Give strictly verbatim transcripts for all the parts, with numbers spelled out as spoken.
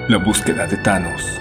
La búsqueda de Thanos.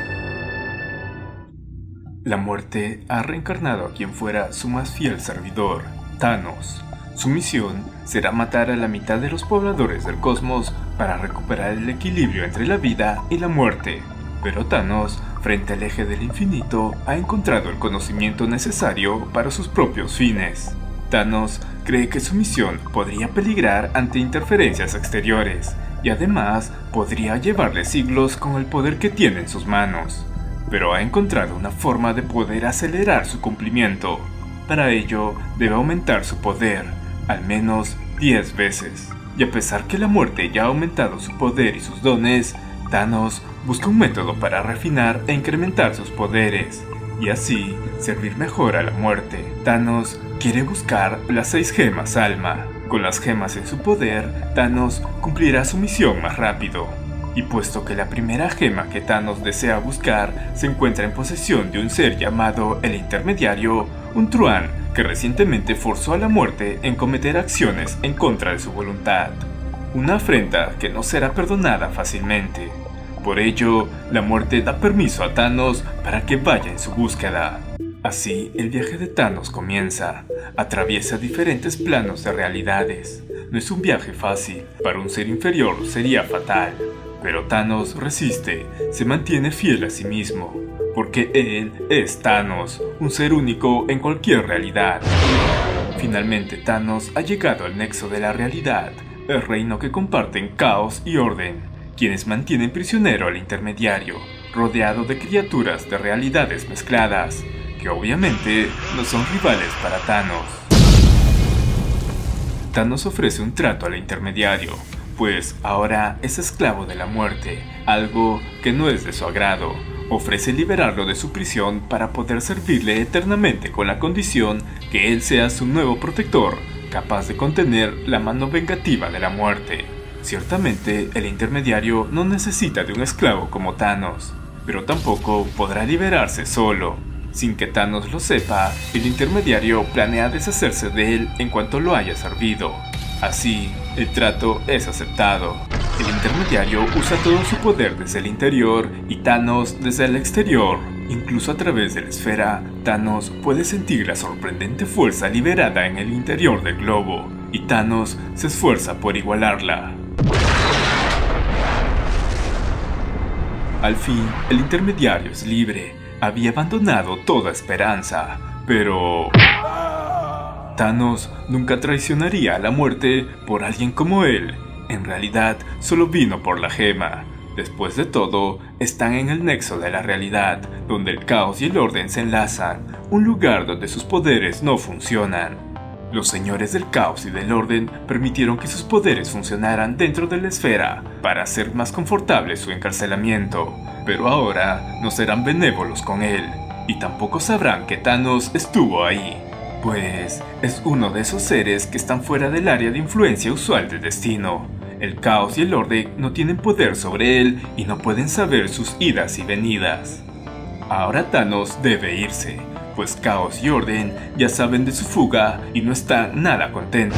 La muerte ha reencarnado a quien fuera su más fiel servidor, Thanos. Su misión será matar a la mitad de los pobladores del cosmos para recuperar el equilibrio entre la vida y la muerte. Pero Thanos, frente al eje del infinito, ha encontrado el conocimiento necesario para sus propios fines. Thanos cree que su misión podría peligrar ante interferencias exteriores, y además podría llevarle siglos con el poder que tiene en sus manos. Pero ha encontrado una forma de poder acelerar su cumplimiento. Para ello, debe aumentar su poder, al menos diez veces. Y a pesar que la muerte ya ha aumentado su poder y sus dones, Thanos busca un método para refinar e incrementar sus poderes, y así servir mejor a la muerte. Thanos quiere buscar las seis gemas alma. Con las gemas en su poder, Thanos cumplirá su misión más rápido. Y puesto que la primera gema que Thanos desea buscar se encuentra en posesión de un ser llamado el Intermediario, un truán que recientemente forzó a la muerte en cometer acciones en contra de su voluntad. Una afrenta que no será perdonada fácilmente. Por ello, la muerte da permiso a Thanos para que vaya en su búsqueda. Así, el viaje de Thanos comienza. Atraviesa diferentes planos de realidades. No es un viaje fácil, para un ser inferior sería fatal. Pero Thanos resiste, se mantiene fiel a sí mismo, porque él es Thanos, un ser único en cualquier realidad. Finalmente Thanos ha llegado al nexo de la realidad, el reino que comparten Caos y Orden, quienes mantienen prisionero al Intermediario, rodeado de criaturas de realidades mezcladas, que obviamente no son rivales para Thanos. Thanos ofrece un trato al Intermediario, pues ahora es esclavo de la muerte, algo que no es de su agrado. Ofrece liberarlo de su prisión para poder servirle eternamente con la condición que él sea su nuevo protector, capaz de contener la mano vengativa de la muerte. Ciertamente, el Intermediario no necesita de un esclavo como Thanos, pero tampoco podrá liberarse solo. Sin que Thanos lo sepa, el Intermediario planea deshacerse de él en cuanto lo haya servido. Así, el trato es aceptado. El Intermediario usa todo su poder desde el interior y Thanos desde el exterior. Incluso a través de la esfera, Thanos puede sentir la sorprendente fuerza liberada en el interior del globo, y Thanos se esfuerza por igualarla. Al fin, el Intermediario es libre. Había abandonado toda esperanza, pero Thanos nunca traicionaría a la muerte por alguien como él. En realidad, solo vino por la gema. Después de todo, están en el nexo de la realidad, donde el caos y el orden se enlazan, un lugar donde sus poderes no funcionan. Los señores del caos y del orden permitieron que sus poderes funcionaran dentro de la esfera para hacer más confortable su encarcelamiento, pero ahora no serán benévolos con él, y tampoco sabrán que Thanos estuvo ahí, pues es uno de esos seres que están fuera del área de influencia usual del destino. El caos y el orden no tienen poder sobre él y no pueden saber sus idas y venidas. Ahora Thanos debe irse, pues Caos y Orden ya saben de su fuga y no están nada contentos.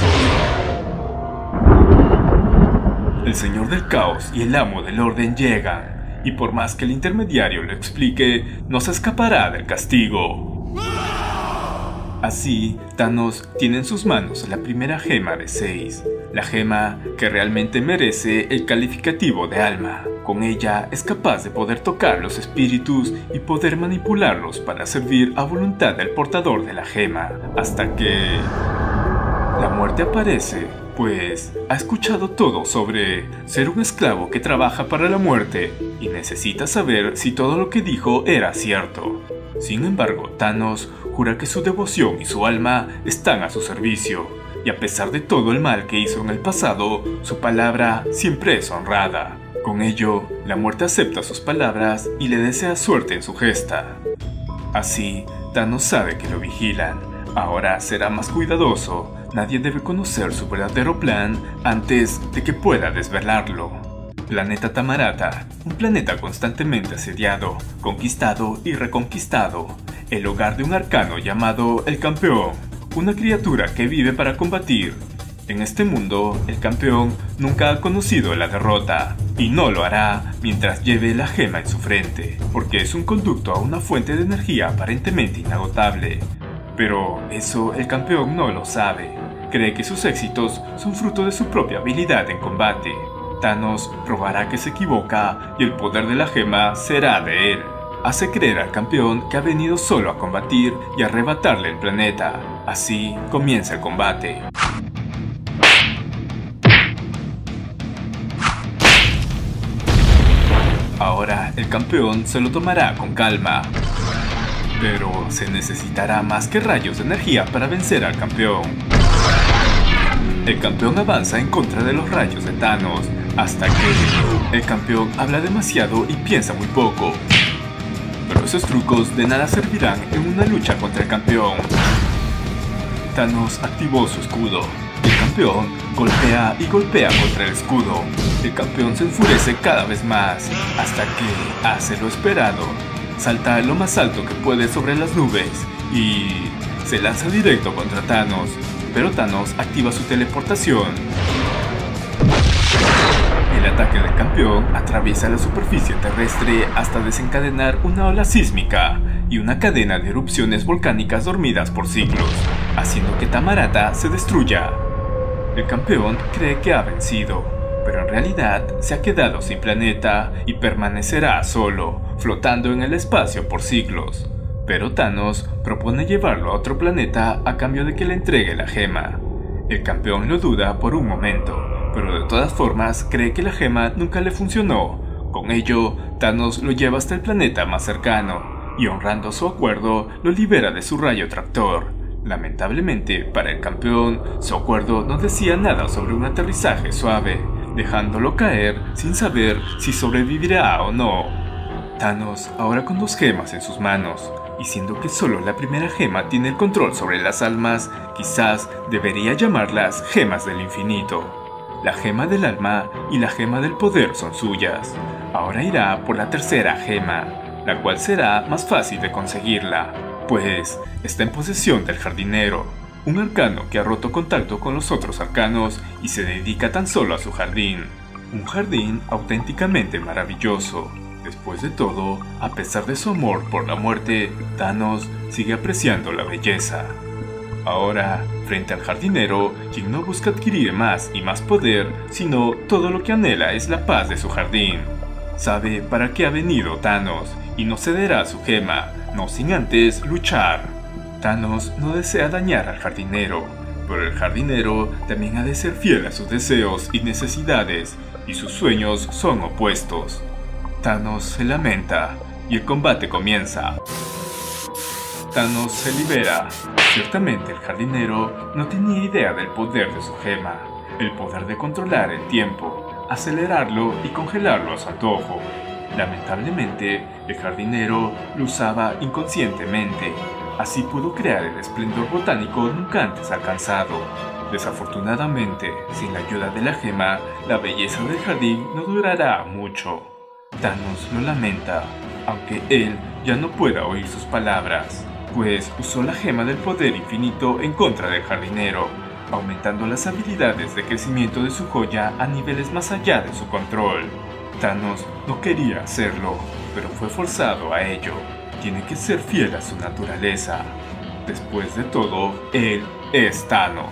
El Señor del Caos y el Amo del Orden llegan, y por más que el Intermediario lo explique, no se escapará del castigo. Así, Thanos tiene en sus manos la primera gema de seis, la gema que realmente merece el calificativo de alma. Con ella es capaz de poder tocar los espíritus y poder manipularlos para servir a voluntad del portador de la gema, hasta que la muerte aparece, pues ha escuchado todo sobre ser un esclavo que trabaja para la muerte y necesita saber si todo lo que dijo era cierto. Sin embargo, Thanos jura que su devoción y su alma están a su servicio, y a pesar de todo el mal que hizo en el pasado, su palabra siempre es honrada. Con ello, la muerte acepta sus palabras y le desea suerte en su gesta. Así, Thanos sabe que lo vigilan. Ahora será más cuidadoso. Nadie debe conocer su verdadero plan antes de que pueda desvelarlo. Planeta Tamarata, un planeta constantemente asediado, conquistado y reconquistado. El hogar de un arcano llamado El Campeón, una criatura que vive para combatir En este mundo, el campeón nunca ha conocido la derrota, y no lo hará mientras lleve la gema en su frente, porque es un conducto a una fuente de energía aparentemente inagotable. Pero eso el campeón no lo sabe. Cree que sus éxitos son fruto de su propia habilidad en combate. Thanos probará que se equivoca y el poder de la gema será de él. Hace creer al campeón que ha venido solo a combatir y a arrebatarle el planeta. Así comienza el combate. Ahora el campeón se lo tomará con calma. Pero se necesitará más que rayos de energía para vencer al campeón. El campeón avanza en contra de los rayos de Thanos, hasta que el campeón habla demasiado y piensa muy poco. Pero esos trucos de nada servirán en una lucha contra el campeón. Thanos activó su escudo. El campeón golpea y golpea contra el escudo. El campeón se enfurece cada vez más, hasta que hace lo esperado. Salta lo más alto que puede sobre las nubes y se lanza directo contra Thanos. Pero Thanos activa su teleportación. El ataque del campeón atraviesa la superficie terrestre hasta desencadenar una ola sísmica y una cadena de erupciones volcánicas dormidas por siglos, haciendo que Tamarata se destruya. El campeón cree que ha vencido, pero en realidad se ha quedado sin planeta y permanecerá solo, flotando en el espacio por siglos. Pero Thanos propone llevarlo a otro planeta a cambio de que le entregue la gema. El campeón lo duda por un momento, pero de todas formas cree que la gema nunca le funcionó. Con ello, Thanos lo lleva hasta el planeta más cercano, y honrando su acuerdo, lo libera de su rayo tractor. Lamentablemente, para el campeón, su acuerdo no decía nada sobre un aterrizaje suave, dejándolo caer sin saber si sobrevivirá o no. Thanos, ahora con dos gemas en sus manos, y siendo que solo la primera gema tiene el control sobre las almas, quizás debería llamarlas gemas del infinito. La gema del alma y la gema del poder son suyas. Ahora irá por la tercera gema, la cual será más fácil de conseguirla, pues está en posesión del jardinero, un arcano que ha roto contacto con los otros arcanos y se dedica tan solo a su jardín. Un jardín auténticamente maravilloso. Después de todo, a pesar de su amor por la muerte, Thanos sigue apreciando la belleza. Ahora, frente al jardinero, quien no busca adquirir más y más poder, sino todo lo que anhela es la paz de su jardín. Sabe para qué ha venido Thanos y no cederá su gema, no sin antes luchar. Thanos no desea dañar al jardinero, pero el jardinero también ha de ser fiel a sus deseos y necesidades, y sus sueños son opuestos. Thanos se lamenta y el combate comienza. Thanos se libera. Ciertamente el jardinero no tenía idea del poder de su gema, el poder de controlar el tiempo, acelerarlo y congelarlo a su antojo. Lamentablemente, el jardinero lo usaba inconscientemente. Así pudo crear el esplendor botánico nunca antes alcanzado. Desafortunadamente, sin la ayuda de la gema, la belleza del jardín no durará mucho. Thanos lo lamenta, aunque él ya no pueda oír sus palabras, pues usó la gema del poder infinito en contra del jardinero, aumentando las habilidades de crecimiento de su joya a niveles más allá de su control. Thanos no quería hacerlo, pero fue forzado a ello. Tiene que ser fiel a su naturaleza. Después de todo, él es Thanos.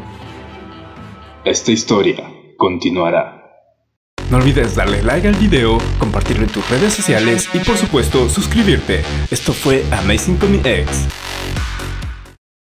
Esta historia continuará. No olvides darle like al video, compartirlo en tus redes sociales y por supuesto suscribirte. Esto fue Amazing Comic X.